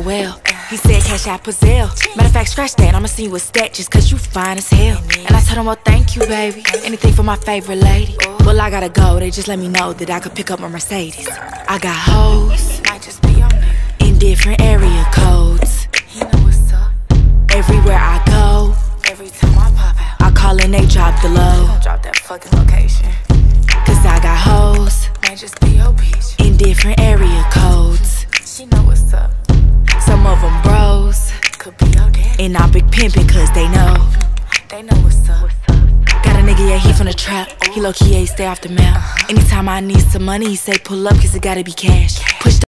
well. He said cash out Pazelle. Matter of fact, scratch that, I'ma see you a stat just cause you fine as hell. And I told him, well, thank you, baby. Anything for my favorite lady. Well, I gotta go, they just let me know that I could pick up my Mercedes. I got hoes, Might just be your nigga. in different area codes. He know what's up. Everywhere I go, Every time I pop out, I call and they drop the he low. gon' drop that fucking location. Cause I got hoes, Might just be your bitch. in different area codes. She know what's up. Some of them bros, Could be your daddy. and I'm big pimpin' cause they know. They know what's up. Got a nigga, yeah, he from the trap. He low-key, yeah, he stay off the map. Anytime I need some money, he say pull up cause it gotta be cash. Push